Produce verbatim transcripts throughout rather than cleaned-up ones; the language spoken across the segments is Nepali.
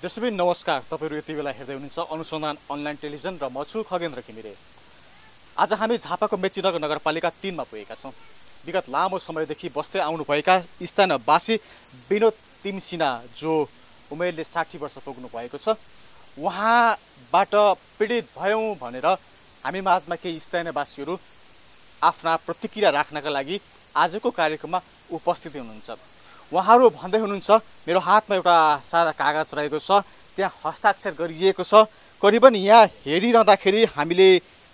दर्शकबिन नमस्कार, तपाईहरु यति बेला हेर्दै हुनुहुन्छ अनुसन्धान अनलाइन टेलिभिजन र म छु खगेन्द्र घिमिरे। आज हामी झापाको मेचीनगर नगरपालिका तीन मा पुगेका छौं। विगत लामो समयदेखि बस्दै आउनुभएका स्थानीयवासी विनोद तिमसिना जो उमेरले साठी वर्ष पुग्नु भएको छ, उहाँबाट पीडित भयौं भनेर हामी माझमा केही स्थानीयवासीहरू आफ्ना प्रतिक्रिया राख्नका लागि आजको कार्यक्रममा उपस्थित हुनुहुन्छ। उहाँहरू भन्दै हुनुहुन्छ, मेरो हातमा एउटा सादा कागज रहेको छ, त्यहाँ हस्ताक्षर गरिएको छ। करिबन यहाँ हेरिरहँदाखेरि हामीले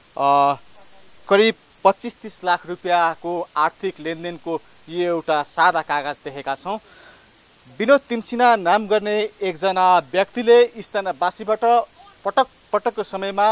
करिब पच्चीस तीस लाख रुपियाँको आर्थिक लेनदेनको यो एउटा सादा कागज देखेका छौँ। विनोद तिमसिना नाम गर्ने एकजना व्यक्तिले स्थानीयवासीबाट पटक पटकको समयमा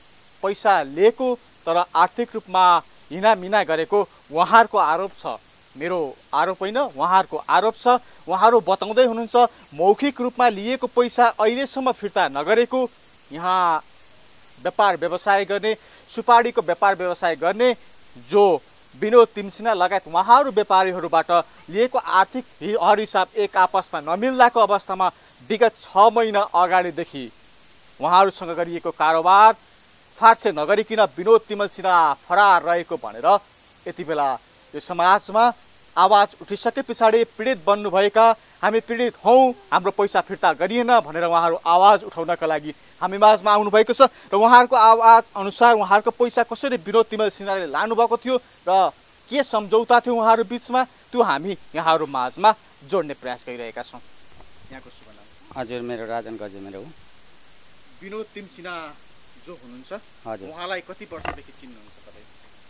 पैसा लिएको तर आर्थिक रूपमा हिनामिना गरेको उहाँहरूको आरोप छ। मेरो आरोप होइन, उहाँहरूको आरोप छ। उहाँहरू बताउँदै हुनुहुन्छ, मौखिक रूपमा लिएको पैसा अहिलेसम्म फिर्ता नगरेको, यहाँ व्यापार व्यवसाय गर्ने, सुपारीको व्यापार व्यवसाय गर्ने जो विनोद तिमसिना लगायत उहाँहरू व्यापारीहरूबाट लिएको आर्थिक हरहिसाब एक आपसमा नमिल्दाको अवस्थामा विगत छ महिना अगाडिदेखि उहाँहरूसँग गरिएको कारोबार फाट्से नगरिकन विनोद तिमसिना फरार रहेको भनेर यति बेला यो समाजमा आवाज उठिसके पछाडि पीडित बन्नुभएका, हामी पीडित हौं, हाम्रो पैसा फिर्ता गरिएन भनेर उहाँहरू आवाज उठाउनका लागि हामी माझमा आउनुभएको छ। र उहाँहरूको आवाज अनुसार उहाँहरूको पैसा कसरी विनोद तिमसिनाले लानुभएको थियो र के सम्झौता थियो उहाँहरू बिचमा, त्यो हामी यहाँहरू माझमा जोड्ने प्रयास गरिरहेका छौँ। यहाँको शुभ नाम? हजुर, मेरो राजन गजेमेर हो। विनोद तिमसिना जो हुनुहुन्छ, हजुर, उहाँलाई कति वर्षदेखि चिन्नुहुन्छ तपाईँ?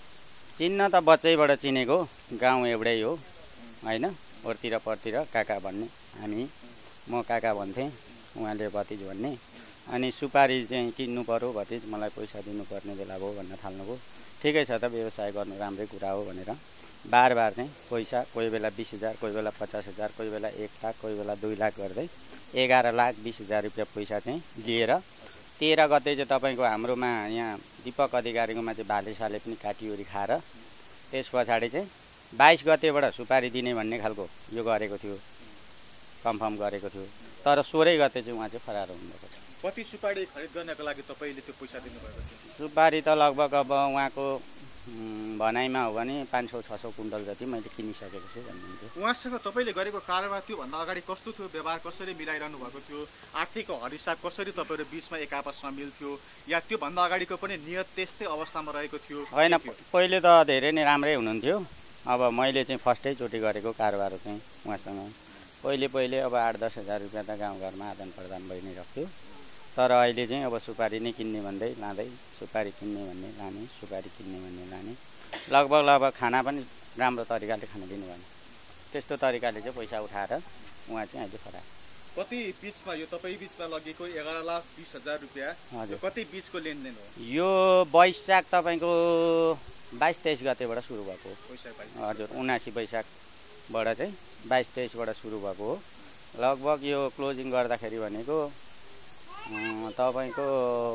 चिन्न त बच्चैबाट चिनेको, गाउँ एउटै हो होइन, ओरतिर परतिर काका भन्ने, हामी म काका भन्थेँ, उहाँले भतिज भन्ने। अनि सुपारी चाहिँ किन्नु पर्यो, भतिज मलाई पैसा दिनुपर्ने बेला भयो भन्न थाल्नुभयो। ठिकै छ त, व्यवसाय गर्नु राम्रै कुरा हो भनेर बार बार चाहिँ पैसा, कोही बेला बिस हजार, कोही बेला पचास हजार, कोही बेला एक लाख, कोही बेला दुई लाख गर्दै एघार लाख बिस हजार रुपियाँ पैसा चाहिँ लिएर तेह्र गते चाहिँ तपाईँको हाम्रोमा यहाँ दीपक अधिकारीकोमा चाहिँ भाले साले पनि काटिओरी खाएर त्यस पछाडि चाहिँ बाइस गतेबाट सुपारी दिने भन्ने खालको यो गरेको थियो, कन्फर्म गरेको थियो। तर सोह्रै गते चाहिँ उहाँ चाहिँ फरार हुनुभएको छ। कति सुपारी खरिद गर्नको लागि तपाईँले त्यो पैसा दिनुभएको थियो? सुपारी त लगभग अब उहाँको भनाइमा हो भने पाँच सौ छ सौ कुन्टल जति मैले किनिसकेको छु भन्नुहुन्थ्यो। उहाँसँग तपाईँले गरेको कारोबार त्योभन्दा अगाडि कस्तो थियो? व्यवहार कसरी मिलाइरहनु भएको थियो? आर्थिक हरहिसाब कसरी तपाईँहरू बिचमा एक आपसमा मिल्थ्यो? या त्योभन्दा अगाडिको पनि नियत त्यस्तै अवस्थामा रहेको थियो? होइन, पहिले त धेरै नै राम्रै हुनुहुन्थ्यो। अब मैले चाहिँ फर्स्टैचोटि गरेको कारोबार चाहिँ उहाँसँग पहिले पहिले अब आठ दस हजार रुपियाँ त गाउँघरमा आदान प्रदान भइ नै रह्यो। तर अहिले चाहिँ अब सुपारी नै किन्ने भन्दै लाँदै, सुपारी किन्ने भन्ने लाने, सुपारी किन्ने भन्ने लाने, लगभग लगभग खाना पनि राम्रो तरिकाले खान दिनु भएन। त्यस्तो तरिकाले चाहिँ पैसा उठाएर उहाँ चाहिँ अहिले फरार। कति बिचमा यो तपाईँ बिचमा लगेको एघार लाख बिस हजार रुपियाँ कति बिचको लेनदेन हो? यो वैशाख तपाईँको बाइस तेइस गतेबाट सुरु भएको हो। हजुर, उनासी वैशाखबाट चाहिँ बाइस तेइसबाट सुरु भएको हो। लगभग यो क्लोजिङ गर्दाखेरि भनेको तपाईँको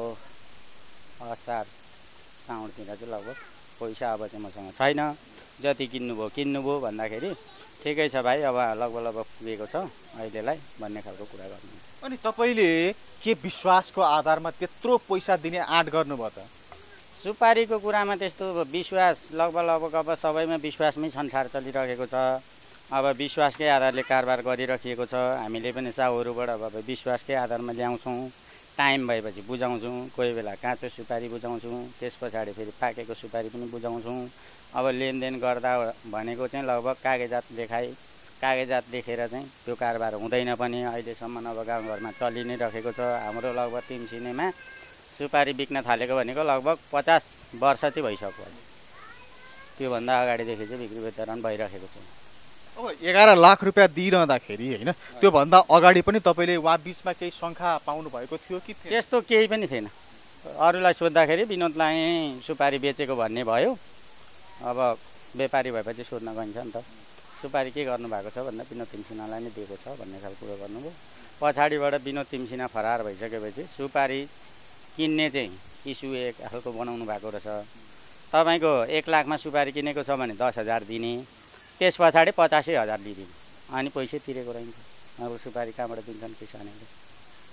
असार साउनतिर चाहिँ लगभग पैसा अब चाहिँ मसँग छैन। जति किन्नुभयो किन्नुभयो भन्दाखेरि ठिकै छ भाइ, अब लगभग लगभग पुगेको छ अहिलेलाई भन्ने खालको कुरा गर्नु। अनि तपाईँले के विश्वासको आधारमा त्यत्रो पैसा दिने आँट गर्नुभयो त? सुपारीको कुरामा त्यस्तो विश्वास लगभग लगभग अब सबैमा विश्वासमै संसार चलिरहेको छ। अब विश्वासकै आधारले कारोबार गरिराखिएको छ। हामीले पनि साहुहरूबाट अब विश्वासकै आधारमा ल्याउँछौँ, टाइम भएपछि बुझाउँछौँ। कोही बेला काँचो सुपारी बुझाउँछौँ, त्यस पछाडि फेरि पाकेको सुपारी पनि बुझाउँछौँ। अब लेनदेन गर्दा भनेको चाहिँ लगभग कागजात देखाइ कागजात देखेर चाहिँ त्यो कारोबार हुँदैन पनि। अहिलेसम्म अब गाउँघरमा चलि नै रहेको छ। हाम्रो लगभग तिमसिनेमा सुपारी बिक्न थालेको भनेको लगभग पचास वर्ष चाहिँ भइसक्यो। त्योभन्दा अगाडिदेखि चाहिँ बिक्री वितरण भइरहेको छ। अब एघार लाख रुपियाँ दिइरहँदाखेरि होइन, त्योभन्दा अगाडि पनि तपाईँले उहाँ बिचमा केही शङ्का पाउनु भएको थियो कि? त्यस्तो केही पनि थिएन। अरूलाई सोद्धाखेरि विनोदलाई सुपारी बेचेको भन्ने भयो। अब व्यापारी भएपछि सोध्न गइन्छ नि त, सुपारी के गर्नुभएको छ भन्दा विनोद तिमसिनालाई नै दिएको छ भन्ने खालको कुरो गर्नुभयो। पछाडिबाट विनोद तिमसिना फरार भइसकेपछि सुपारी किन्ने चाहिँ इस्यु एक खालको बनाउनु भएको रहेछ। तपाईँको एक लाखमा सुपारी किनेको छ भने दस हजार दिने, त्यस पछाडि पचासै हजार लिइदिने, अनि पैसा तिरेको रहन्छ। अब सुपारी कहाँबाट दिन्छन् किसानहरूले?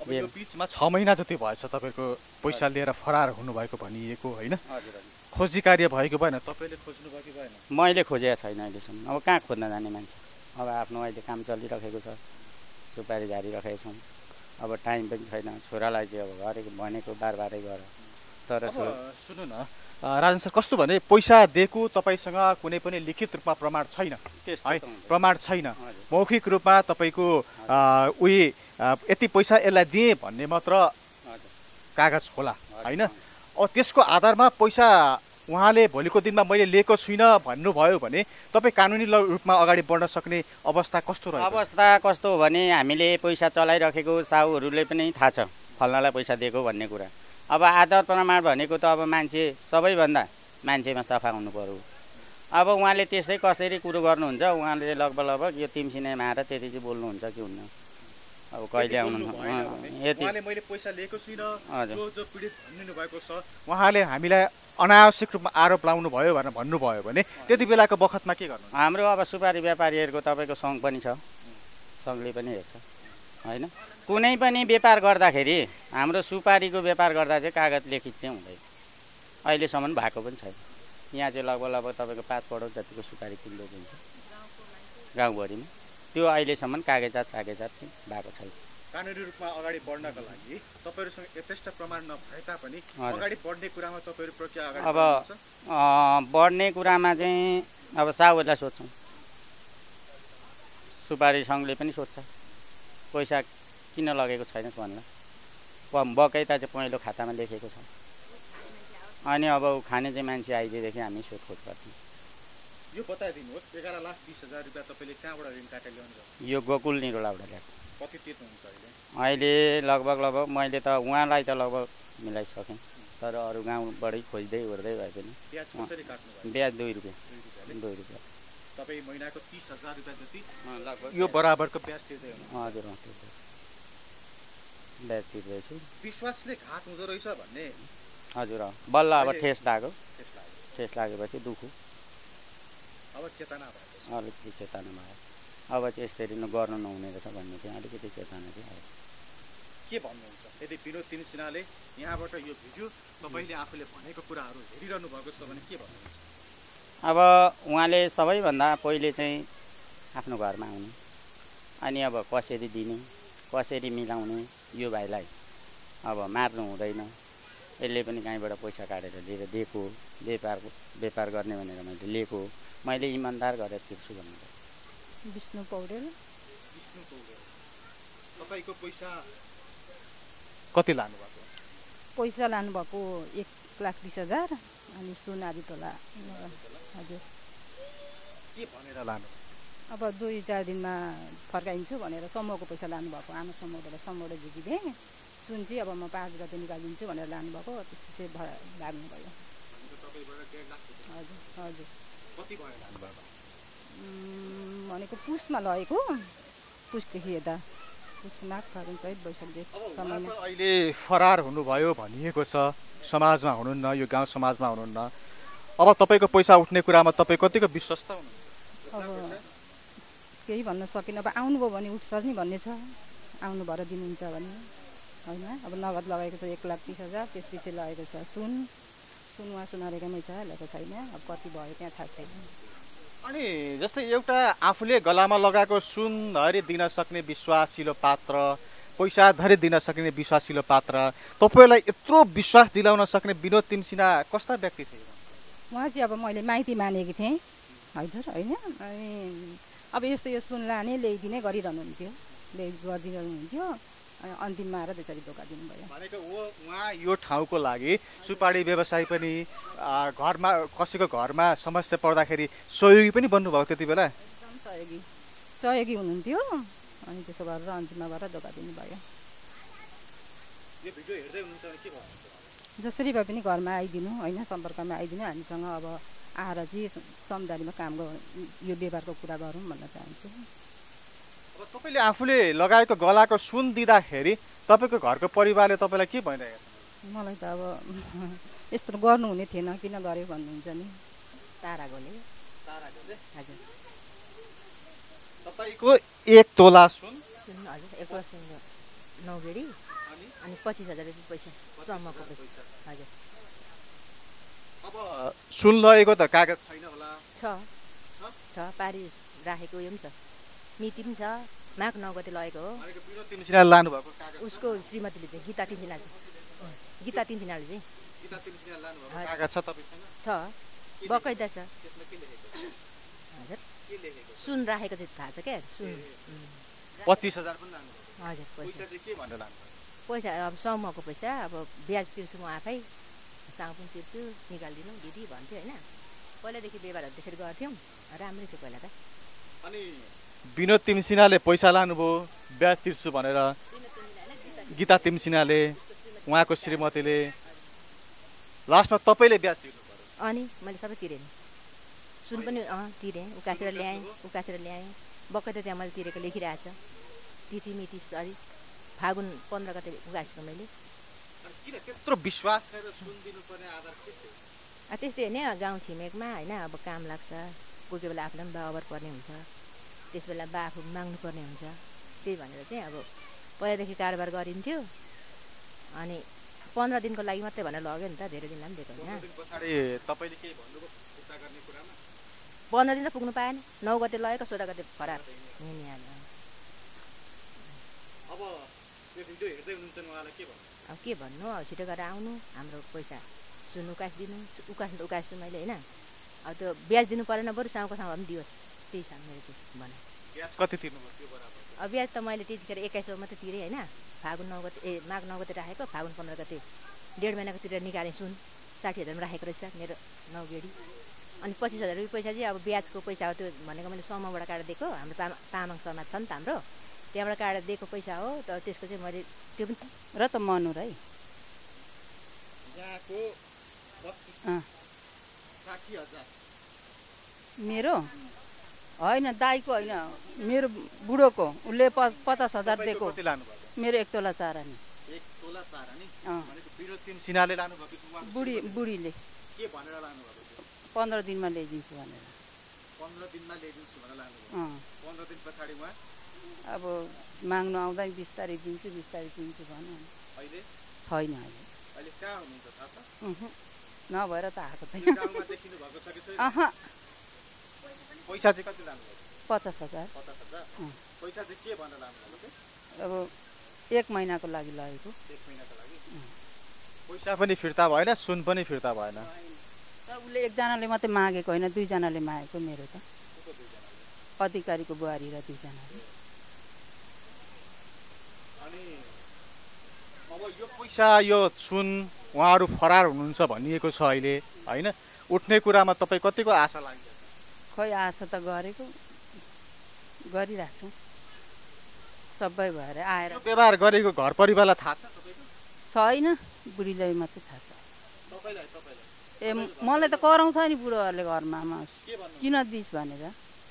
अब यो बिचमा छ महिना जति भएछ तपाईँको पैसा लिएर फरार हुनुभएको भनिएको होइन? खोजी कार्य भएको भएन? तपाईँले खोज्नु भयो कि भएन? मैले खोजेको छैन अहिलेसम्म। अब कहाँ खोज्न जाने मान्छे? अब आफ्नो अहिले काम चलिरहेको छ, सुपारी झारिरहेका छौँ। अब टाइम पनि छैन। छोरालाई चाहिँ अब गरेको भनेको बार बारै गर। तर सुन्नु न राजन सर, कस्तो भने पैसा दिएको तपाईँसँग कुनै पनि लिखित रूपमा प्रमाण छैन है, प्रमाण छैन, मौखिक रूपमा तपाईँको उही यति पैसा यसलाई दिएँ भन्ने मात्र कागज होला होइन? अब त्यसको आधारमा पैसा उहाँले भोलिको दिनमा मैले लिएको छुइनँ भन्नुभयो भने तपाईँ कानुनी रूपमा अगाडि बढ्न सक्ने अवस्था कस्तो रह्यो? अवस्था कस्तो हो भने हामीले पैसा चलाइराखेको साहुहरूले पनि थाहा छ फल्नालाई पैसा दिएको भन्ने कुरा। अब आधार प्रमाण भनेको त अब मान्छे सबैभन्दा मान्छेमा सफा हुनु पर्यो। अब उहाँले त्यस्तै कसरी कुरो गर्नुहुन्छ? उहाँले लगभग लगभग यो तिमसिनेमा आएर त्यति चाहिँ बोल्नुहुन्छ कि हुन्न? अब कहिले आउनु यति मैले पैसा लिएको छुइनँ जो जो पीडित भनिनु भएको छ उहाँले हामीलाई अनावश्यक रूपमा आरोप लाउनु भयो भनेर भन्नुभयो भने त्यति बेलाको बखतमा के गर्नु? हाम्रो अब सुपारी व्यापारीहरूको तपाईँको सङ्घ पनि छ, सङ्घले पनि हेर्छ होइन? कुनै पनि व्यापार गर्दाखेरि हाम्रो सुपारीको व्यापार गर्दा चाहिँ कागज लेखित चाहिँ हुँदैन, अहिलेसम्म भएको पनि छैन। यहाँ चाहिँ लगभग लगभग तपाईँको पाँच करोड जतिको सुपारी किलो दिन्छ गाउँभरिमा, त्यो अहिलेसम्म कागजात सागजात चाहिँ भएको छैन। कानुनी रूपमा अगाडि बढ्नका लागि तपाईँहरूसँग यथेष्ट प्रमाण नभए तापनि अगाडि बढ्ने कुरामा तपाईँहरू प्रक्रिया अगाडि अब बढ्ने कुरामा चाहिँ अब साहुहरूलाई सोध्छौँ, सुपारी सङ्घले पनि सोध्छ पैसा किन लगेको छैन भन्ला, बकैता चाहिँ पहिलो खातामा लेखेको छ। अनि अब खाने चाहिँ मान्छे आइदिएदेखि हामी सोधखोज गर्थ्यौँ। यो बताइदिनुहोस्, एघार लाख बिस हजार रुपियाँ तपाईँले कहाँबाट ऋण काटेर ल्याउनु भयो? यो गोकुल निरोलाबाट ल्याएको। कति तिर्नुहुन्छ अहिले? अहिले लगभग लगभग मैले त उहाँलाई त लगभग मिलाइसकेँ, तर अरू गाउँबाटै खोज्दै ओर्दै भए पनि। ब्याज कसरी काट्नु भयो? ब्याज दुई रुपियाँ दुई रुपियाँ तपाईँ महिनाको तिस हजार रुपियाँ जति लगभग यो बराबरको ब्याज तिर्दै हुनुहुन्छ? हजुर ब्याज तिर्दैछु। विश्वासले घात हुँदो रहेछ भन्ने? हजुर बल्ल अब ठेस लाग्यो, ठेस लागेपछि दुःख अब चेतना भयो, अलिकति चेतना भयो। अब चाहिँ यसरी न गर्नु नहुने रहेछ भन्ने चाहिँ अलिकति चेतना चाहिँ आयो। के भन्नुहुन्छ यदि विनोद तिमसिनाले यहाँबाट यो भिडियो तपाईँले आफूले भनेको कुराहरू हेरिरहनु भएको छ भने के भन्नुहुन्छ? अब उहाँले सबैभन्दा पहिले चाहिँ आफ्नो घरमा आउने, अनि अब कसरी दिने कसरी मिलाउने, यो भाइलाई अब मार्नु हुँदैन, यसले पनि कहीँबाट पैसा काटेर दिएर दिएको, व्यापार व्यापार गर्ने भनेर मैले लिएको, मैले इमान्दार गरेर तिर्छु भन्नु। विष्णु पौडेल। विष्णु पौडेल, तपाईँको पैसा कति लानुभएको? पैसा लानुभएको एक लाख बिस हजार अनि सुन आदि तोला। हजुर। के भनेर लानु? अब दुई चार दिनमा फर्काइन्छु भनेर समूहको पैसा लानुभएको, आमा समूहबाट समूहबाट झिकिदिएँ। सुन चाहिँ अब म पाँच गते निकालिदिन्छु भनेर लानुभएको, त्यसपछि लाग्नुभयो। हजुर हजुर। कति भयो लानुभएको? भनेको पुसमा लगेको, पुसदेखि यता पुसमा फागुन चैत वैशाखदेखि समयमा। अहिले फरार हुनुभयो भनिएको छ, समाजमा हुनुहुन्न, यो गाउँ समाजमा हुनुहुन्न। अब तपाईँको पैसा उठ्ने कुरामा तपाईँ कतिको विश्वस्त हुनुहुन्छ? अब केही भन्न सकिनँ। अब आउनुभयो भने उठ्छ नि भन्ने छ, आउनु भएर दिनुहुन्छ भने होइन। अब नगद लगाएको छ एक लाख बिस हजार, त्यसपछि लगेको छ सुन, सुन उहाँ सुनारेकोमै छ, ल्याएको छैन। अब कति भयो त्यहाँ थाहा छैन। अनि जस्तै एउटा आफूले गलामा लगाएको सुन धरि दिन सक्ने विश्वासिलो पात्र, पैसा धरि दिन सक्ने विश्वासिलो पात्र, तपाईँलाई यत्रो विश्वास दिलाउन सक्ने विनोद तिमसिना कस्ता व्यक्ति थिए? उहाँ चाहिँ अब मैले माइती मानेकी थिएँ हजुर होइन। अनि अब यस्तो यो सुन लाने ल्याइदिने गरिरहनुहुन्थ्यो, ल्याइ गरिदिनुहुन्थ्यो। अनि अन्तिममा आएर त्यसरी धोका दिनुभयो। भनेको उहाँ यो ठाउँको लागि सुपारी व्यवसाय पनि, घरमा कसैको घरमा समस्या पर्दाखेरि सहयोगी पनि बन्नुभयो त्यति बेला? एकदम सहयोगी सहयोगी हुनुहुन्थ्यो। अनि त्यसो गरेर अन्तिममा गएर धोका दिनुभयो। यो भिडियो हेर्दै हुनुहुन्छ भने के भन्नुहुन्छ? जसरी भए पनि घरमा आइदिनु होइन, सम्पर्कमा आइदिनु, हामीसँग अब आएर चाहिँ समदारीमा काम गर, यो व्यापारको कुरा गरौँ भन्न चाहन्छु। अब तपाईँले आफूले लगाएको गलाको सुन दिँदाखेरि तपाईँको घरको परिवारले तपाईँलाई के भनिरहेको छ? मलाई त अब यस्तो गर्नुहुने थिएन, किन गर्यो भन्नुहुन्छ नि। तारा गोले। तारा गोले? हजुर। तपाईँको एक तोला सुन? सुन हजुर, एक तोला सुन। नौ गेडी अनि अनि पच्चिस हजार रुपियाँ पैसा सम्मको पैसा हजुर अब सुन लगेको त कागज छैन होला छ छ पारी राखेको उयो पनि छ मिति पनि छ माघ नौ गते लगेको हो भनेको विनोद तिमसिनाले लानु भएको कागज उसको श्रीमतीले चाहिँ गीता तिमसिनाले गीता तिमसिनाले चाहिँ गीता तिमसिनाले लानु भएको कागज छ तपाईसँग छ बकैदा छ त्यसमा के लेखेको छ हजुर के लेखेको सुन राखेको चाहिँ थाहा छ क्या सुन पच्चिस हजार पनि लानु भएको हजुर पैसा पैसा चाहिँ के भनेर लानु पैसा अब समूहको पैसा अब ब्याज तिर्छु म आफै साउ पनि तिर्छु निकालिदिनु दिदी भन्थ्यो होइन पहिलादेखि व्यवहारहरू त्यसरी गर्थ्यौँ राम्रै थियो पहिला त अनि विनोद तिमसिनाले पैसा लानुभयो ब्याज तिर्छु भनेर गीता तिमसिनाले उहाँको श्रीमतीले लास्टमा तपाईँले ब्याज तिर्नु पर्यो अनि मैले सबै तिरेँ नि सुन पनि अँ तिरेँ उकासेर ल्याएँ उकासेर ल्याएँ बक्कै त त्यहाँ मैले तिरेको लेखिरहेको छ तिथि मिति सरी फागुन पन्ध्र गते उकासेको मैले किन त्यत्रो विश्वास गरेर सुन दिनुपर्ने आधार के थियो त्यस्तै हो नि गाउँ छिमेकमा होइन अब काम लाग्छ कोही कोही बेला आफ्नो पनि बाबर पर्ने हुन्छ त्यस बेला बा आफू माग्नुपर्ने हुन्छ त्यही भनेर चाहिँ अब पहिलादेखि कारोबार गरिन्थ्यो अनि पन्ध्र दिनको लागि मात्रै भनेर लग्यो नि त धेरै दिनलाई पनि दिएको होइन पछाडि तपाईँले के भन्नुभयो फिर्ता गर्ने कुरामा पन्ध्र दिन त पुग्नु पाएन नौ गते लगेको सोह्र गते फरार हिँडिहाल्यो अब यो भिडियो हेर्दै हुनुहुन्छ उहाँलाई के भन्नु अब के भन्नु अब छिटो गरेर आउनु हाम्रो पैसा सुन उकासिदिनु उकास्नु त उकास्छु मैले होइन अब त्यो ब्याज दिनु परेन बरु साउको साउँ पनि दियोस् त्यही छ मेरो चाहिँ भनाइ ब्याज कति तिर्नुभयो त्यो बराबर अब ब्याज त मैले त्यतिखेर एक्काइस सौ मात्रै तिरेँ होइन फागुन नौ गते ए माघ नौ गते राखेको फागुन पन्ध्र गते डेढ महिनाको तिरेर निकालेँ सुन साठी हजारमा राखेको रहेछ मेरो नौ गेडी अनि पच्चिस हजार रुपियाँ पैसा चाहिँ अब ब्याजको पैसा हो त्यो भनेको मैले समूहबाट काटेर दिएको हाम्रो तामा तामाङ समाज छ नि त हाम्रो त्यहाँबाट काटेर दिएको पैसा हो तर त्यसको चाहिँ मैले त्यो पनि र त मनुर है यहाँको पच्चिस साठी हजार मेरो होइन दाईको होइन मेरो बुढोको उसले प पचास हजार दिएको कति लानुभयो मेरो एक तोला चारा नि एक तोला चारा नि अँ भनेको विनोद तिमसिनाले लानुभयो कि उहाँको बुढी बुढीले के भनेर लानुभएको थियो पन्ध्र दिनमा ल्याइदिन्छु भनेर पन्ध्र दिनमा ल्याइदिन्छु भनेर लानुभयो अँ पन्ध्र दिन पछाडि उहाँ अब माग्नु आउँदा बिस तारिक दिन्छु बिस तारिक दिन्छु भन्यो अहिले छैन अहिले अहिले कहाँ हुनुहुन्छ थाहा छ उहुँ, नभएर त आएको यो थिएन गाउँमा देखिनु भएको छ कि छैन अह पैसा चाहिँ कति लानुभयो पचास हजार पचास हजार अँ। पैसा चाहिँ के भनेर लानुभएको थियो अब एक महिनाको लागि लगेको एक महिनाको लागि अँ। पैसा पनि फिर्ता भएन सुन पनि फिर्ता भएन तर उसले एकजनाले मात्रै मागेको होइन दुईजनाले मागेको मेरो त को दुईजनाले? अधिकारीको बुहारी र दुईजनाले अनि अब यो पैसा यो सुन उहाँहरू फरार हुनुहुन्छ भनिएको छ अहिले होइन उठ्ने कुरामा तपाईँ कतिको आशा लाग्छ खै आशा त गरेको गरिरहेको छु सबै भएर आएर यो व्यवहार गरेको घर परिवारलाई थाहा छ तपाईँको छैन बुढीलाई मात्रै थाहा छ तपाईँलाई तपाईँलाई ए मलाई त कराउँछ नि बुढोहरूले घरमा आमा के भन्नु किन दिस भनेर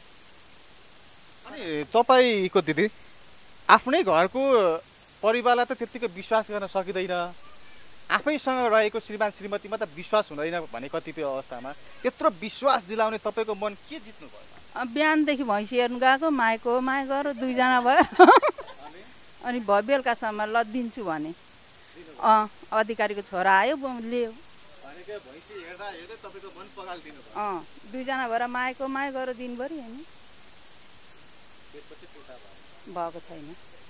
अनि तपाईँको दिदी आफ्नै घरको परिवारलाई त त्यत्तिको विश्वास गर्न सकिँदैन आफैसँग रहेको श्रीमान श्रीमतीमा त विश्वास हुँदैन भने कतिपय अवस्थामा त्यत्रो विश्वास दिलाउने तपाईँको मन के जित्नु भयो अब बिहानदेखि भैँसी हेर्नु गएको माएको माया गएर दुईजना भयो अनि भयो बेलुकासम्म ल दिन्छु भने अँ अधिकारीको छोरा आयो ब- लियो भनेको भैँसी हेर्दा हेर्दै तपाईँको मन पगालिदिनु भयो अँ दुईजना भएर माएको माया गरेर दिनभरि होइन त्यसपछि फिर्ता भयो भएको छैन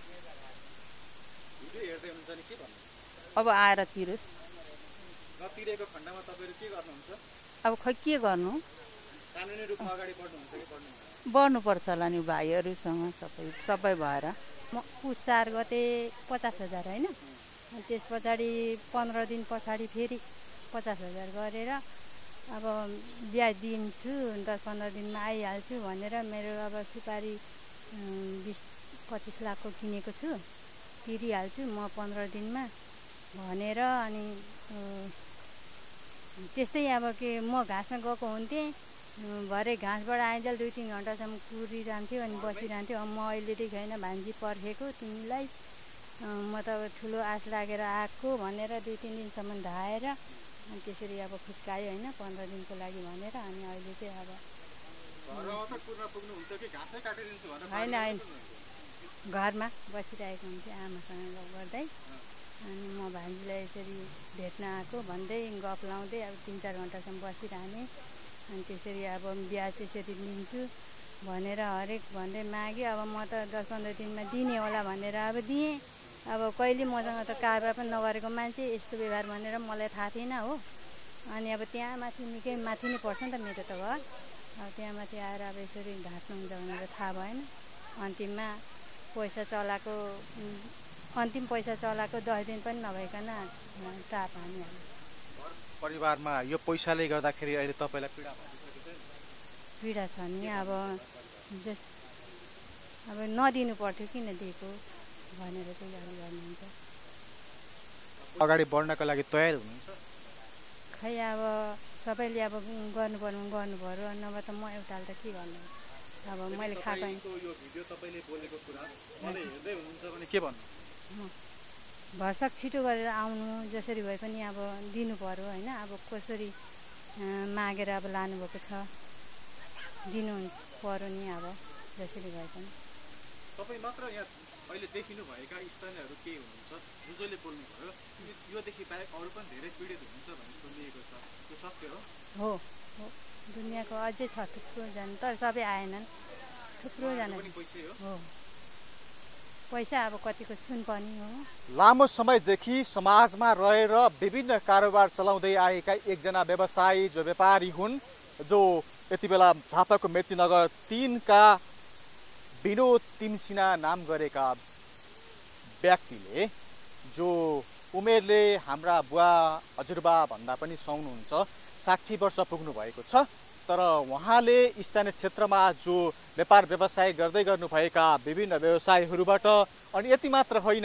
भिडियो हेर्दै हुनुहुन्छ नि के भन्नु अब आएर तिरोस् नतिरेको खण्डमा तपाईँहरू के गर्नुहुन्छ अब खै के गर्नु कानुनी रूपमा अगाडि बढ्नुहुन्छ कि बढ्नुहुन्न बढ्नुपर्छ होला नि भाइहरूसँग सबै सबै भएर म पुस चार गते पचास हजार होइन अनि त्यस पछाडि पन्ध्र दिन पछाडि फेरि पचास हजार गरेर अब ब्याज दिन्छु दस पन्ध्र दिनमा आइहाल्छु भनेर मेरो अब सुपारी अँ, बिस पच्चिस लाखको किनेको छु तिरिहाल्छु म पन्ध्र दिनमा भनेर अनि अँ, त्यस्तै अब के म घाँसमा गएको हुन्थेँ अँ, भरे घाँसबाट आइन्जेल दुई तिन घन्टासम्म कुरिरहन्थ्यो अनि बसिरहन्थ्यो अब म अहिलेदेखि होइन भान्जी पर्खेको तिमीलाई अँ, म त ठुलो आश लागेर आएको भनेर दुई तिन दिनसम्म धाएर अनि त्यसरी अब खुस्कायो होइन पन्ध्र दिनको लागि भनेर अनि अहिले चाहिँ अब घरमा मात्रै कुर्न पुग्नुहुन्छ कि घाँसै काटिदिन्छु भनेर होइन होइन घरमा बसिरहेको हुन्थेँ आमासँग गफ गर्दै। अनि म भान्जीलाई यसरी भेट्न आएको भन्दै गफ लाउँदै अब तिन चार घन्टासम्म बसिरहने। अनि त्यसरी अब ब्याज यसरी लिन्छु भनेर हरेक भन्दै माग्यो। अब म त दस पन्ध्र दिनमा दिने होला भनेर अब दिएँ। अब कहिले मसँग त कारोबार पनि नगरेको मान्छे यस्तो व्यवहार भनेर मलाई थाहा थिएन हो। अनि अब त्यहाँ माथि निकै माथि नै पर्छ नि त मेरो त घर। अब त्यहाँ माथि आएर अब यसरी ढाँट्नुहुन्छ भनेर थाहा भएन। अन्तिममा पैसा चलाएको अन्तिम पैसा चलाएको दस दिन पनि नभइकन टाप हानिहाल्यो। परिवारमा यो पैसाले गर्दाखेरि अहिले तपाईँलाई पीडा भइसकेको छ? पीडा छ नि अब जस अब नदिनु पर्थ्यो किन दिएको भनेर चाहिँ गाली गर्नुहुन्छ। अगाडि बढ्नका लागि तयार हुनुहुन्छ? खै अब सबैले अब गर्नुपर्ने गर्नु पर्यो नभए त म एउटाले त के गर्नु। अब मैले खाएको यो भिडियो तपाईँले बोलेको कुरा मलाई हेर्दै हुनुहुन्छ भने के भन्नु? भरसक छिटो गरेर आउनु जसरी भए पनि अब दिनु पर्यो होइन। अब कसरी मागेर अब लानुभएको छ दिनु पर्यो नि अब जसरी भए पनि। तपाईँ मात्र यहाँ अहिले देखिनु भएका स्थानीयहरू के हुनुहुन्छ जुन जसले बोल्नु भयो योदेखि बाहेक अरू पनि धेरै पीडित हुनुहुन्छ भन्ने सुनिएको छ, त्यो सत्य हो? हो हो दुनियाँको अझै छ थुप्रोजना तर सबै आएनन् थुप्रोजना हो। पैसा अब कतिको सुनपर्ने हो। लामो समयदेखि समाजमा रहेर विभिन्न कारोबार चलाउँदै आएका एकजना व्यवसायी जो व्यापारी हुन्, जो यति बेला झापाको मेचीनगर तीनका विनोद तिमसिना नाम गरेका व्यक्तिले जो उमेरले हाम्रा बुवा हजुरबा भन्दा पनि सुहाउनुहुन्छ, साठी वर्ष पुग्नु भएको छ। तर उहाँले स्थानीय क्षेत्रमा जो व्यापार व्यवसाय गर्दै गर्नुभएका विभिन्न व्यवसायीहरूबाट अनि यति मात्र होइन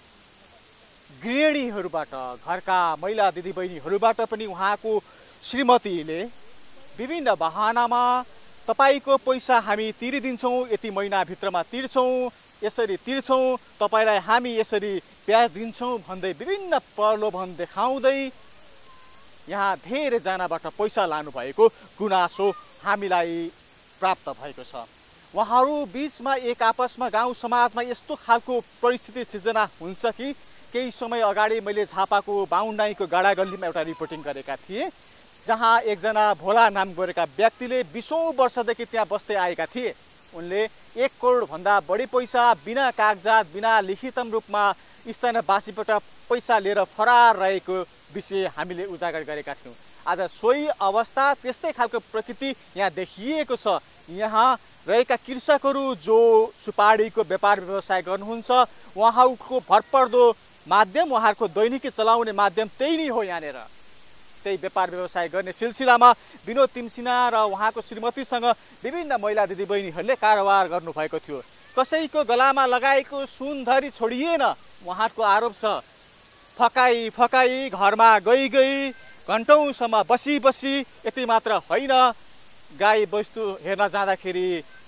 गृहिणीहरूबाट घरका महिला दिदीबहिनीहरूबाट पनि उहाँको श्रीमतीले विभिन्न बहानामा तपाईको पैसा हामी तिरिदिन्छौँ, यति महिनाभित्रमा तिर्छौँ, यसरी तिर्छौँ, तपाईँलाई हामी यसरी ब्याज दिन्छौँ भन्दै विभिन्न प्रलोभन देखाउँदै यहाँ धेरैजनाबाट पैसा लानुभएको गुनासो हामीलाई प्राप्त भएको छ। उहाँहरू बिचमा एक आपसमा गाउँ समाजमा यस्तो खालको परिस्थिति सिर्जना हुन्छ कि केही समय अगाडि मैले झापाको बाहुनडाँडीको गाडा गल्लीमा एउटा रिपोर्टिङ गरेका थिएँ, जहाँ एकजना भोला नाम गरेका व्यक्तिले बिसौँ वर्षदेखि त्यहाँ बस्दै आएका थिए। उनले एक करोडभन्दा बढी पैसा बिना कागजात बिना लिखितम रूपमा स्थानीयवासीबाट पैसा लिएर फरार रहेको विषय हामीले उजागर गरेका थियौँ। आज सोही अवस्था त्यस्तै खालको प्रकृति यहाँ देखिएको छ। यहाँ रहेका कृषकहरू जो सुपारीको व्यापार व्यवसाय गर्नुहुन्छ उहाँहरूको भरपर्दो माध्यम उहाँहरूको दैनिकी चलाउने माध्यम त्यही नै हो। यहाँनिर त्यही व्यापार व्यवसाय गर्ने सिलसिलामा विनोद तिमसिना र उहाँको श्रीमतीसँग विभिन्न महिला दिदीबहिनीहरूले कारोबार गर्नुभएको थियो। कसैको गलामा लगाएको सुनधरी छोडिएन। उहाँहरूको आरोप छ फकाई फकाई घरमा गई गई घन्टौँसम्म बसी बसी यति मात्र होइन, गाई वस्तु हेर्न जाँदाखेरि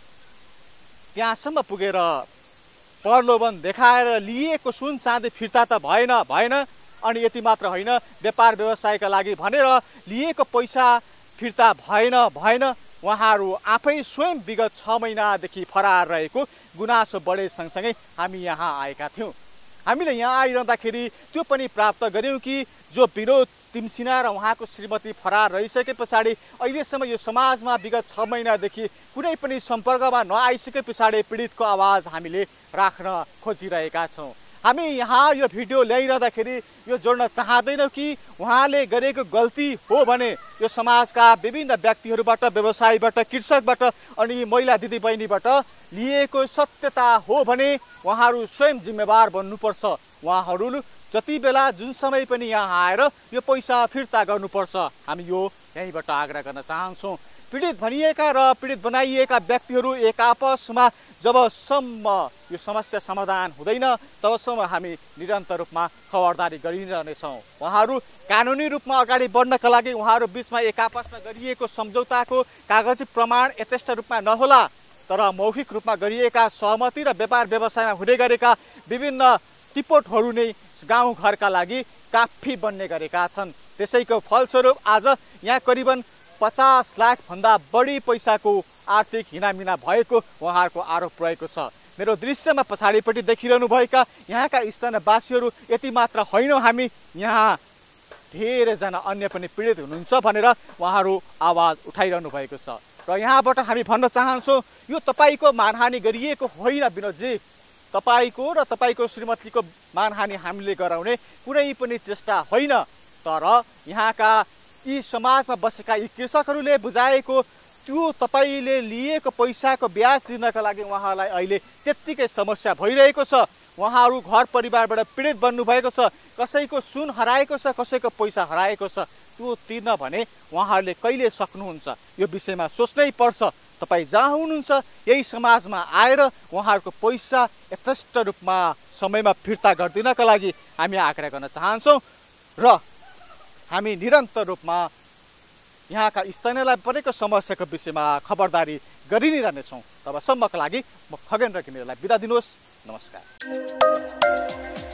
त्यहाँसम्म पुगेर प्रलोभन देखाएर लिएको सुन चाँदी फिर्ता त भएन भएन अनि यति मात्र होइन व्यापार व्यवसायका लागि भनेर लिएको पैसा फिर्ता भएन भएन उहाँहरू आफै स्वयं विगत छ महिनादेखि फरार रहेको गुनासो बढे सँगसँगै हामी यहाँ आएका थियौँ। हामीले यहाँ आइरहँदाखेरि त्यो पनि प्राप्त गऱ्यौँ कि जो विनोद तिमसिना र उहाँको श्रीमती फरार रहिसके पछाडि अहिलेसम्म यो समाजमा विगत छ महिनादेखि कुनै पनि सम्पर्कमा नआइसके पछाडि पीडितको आवाज हामीले राख्न खोजिरहेका छौँ। हामी यहाँ यो भिडियो ल्याइरहँदाखेरि यो जोड्न चाहँदैनौँ कि उहाँले गरेको गल्ती हो भने यो समाजका विभिन्न व्यक्तिहरूबाट व्यवसायीबाट कृषकबाट अनि महिला दिदीबहिनीबाट लिएको सत्यता हो भने उहाँहरू स्वयं जिम्मेवार बन्नुपर्छ। उहाँहरू जति बेला जुन समय पनि यहाँ आएर यो पैसा फिर्ता गर्नुपर्छ। हामी यो यहीँबाट आग्रह गर्न चाहन्छौँ। पीडित भनिएका र पीडित बनाइएका व्यक्तिहरू एक आपसमा जबसम्म यो समस्या समाधान हुँदैन तबसम्म हामी निरन्तर रूपमा खबरदारी गरिरहनेछौँ। उहाँहरू कानुनी रूपमा अगाडि बढ्नका लागि उहाँहरू बिचमा एक आपसमा गरिएको सम्झौताको कागजी प्रमाण यथेष्ट रूपमा नहोला, तर मौखिक रूपमा गरिएका सहमति र व्यापार व्यवसायमा हुँदै गरेका विभिन्न टिपोटहरू नै गाउँघरका लागि काफी बन्ने गरेका छन्। त्यसैको फलस्वरूप आज यहाँ करिबन पचास लाख भन्दा बढी पैसाको आर्थिक हिनामिना भएको उहाँहरूको आरोप रहेको छ। मेरो दृश्यमा पछाडिपट्टि देखिरहनु भएका यहाँका स्थानीयवासीहरू यति मात्र होइनौँ हामी, यहाँ धेरैजना अन्य पनि पीडित हुनुहुन्छ भनेर उहाँहरू आवाज उठाइरहनु भएको छ। र यहाँबाट हामी भन्न चाहन्छौँ यो तपाईँको मानहानि गरिएको होइन विनोदजी, तपाईँको र तपाईँको श्रीमतीको मानहानि हामीले गराउने कुनै पनि चेष्टा होइन। तर यहाँका यी समाजमा बसेका यी कृषकहरूले बुझाएको त्यो तपाईँले लिएको पैसाको ब्याज तिर्नका लागि उहाँलाई अहिले त्यत्तिकै समस्या भइरहेको छ। उहाँहरू घर परिवारबाट पीडित बन्नुभएको छ, कसैको सुन हराएको छ, कसैको पैसा हराएको छ, त्यो तिर्न भने उहाँहरूले कहिले सक्नुहुन्छ? यो विषयमा सोच्नै पर्छ। तपाईँ जहाँ हुनुहुन्छ यही समाजमा आएर उहाँहरूको पैसा यथेष्ट रूपमा समयमा फिर्ता गरिदिनका लागि हामी आग्रह गर्न चाहन्छौँ र हामी निरन्तर रूपमा यहाँका स्थानीयलाई परेको समस्याको विषयमा खबरदारी गरि नै रहनेछौँ। तबसम्मका लागि म खगेन्द्र घिमिरेलाई बिदा दिनुहोस्। नमस्कार।